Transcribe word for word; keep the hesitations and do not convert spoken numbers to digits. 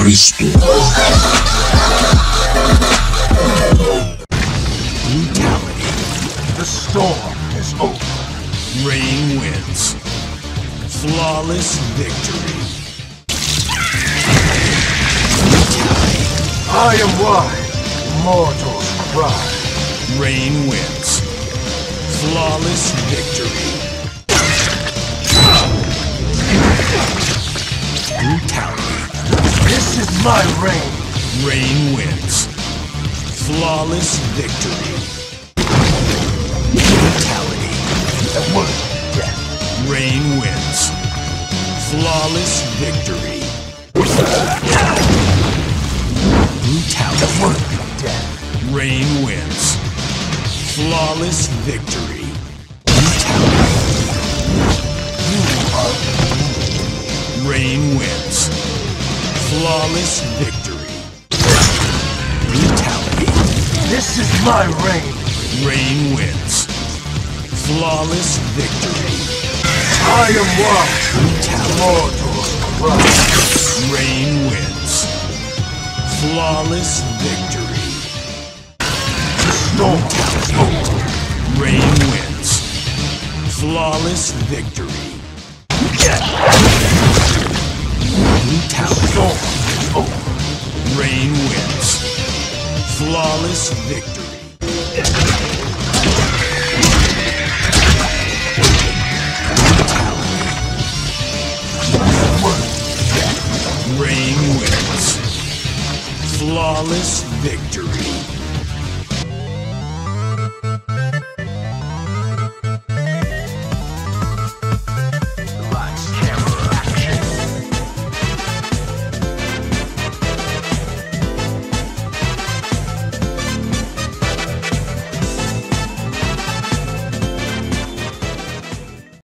esto. Brutality. The storm is over. Rain wins. Flawless victory. Brutality. I am why mortals cry. Rain wins. Flawless victory. Brutality. This is my reign. Rain wins. Flawless victory. Brutality. The word of death. Rain wins. Flawless victory. Brutality. The word of death. Rain wins. Flawless victory. Brutality. You are Rain wins. Flawless victory. Brutality. This is my reign. Rain wins. Flawless victory. I am why Brutality. mortals cry. Rain wins. Flawless victory. The storm is over. Rain wins. Flawless victory. Brutality. Storm is over. Rain wins. Flawless victory. Rain wins. Flawless victory.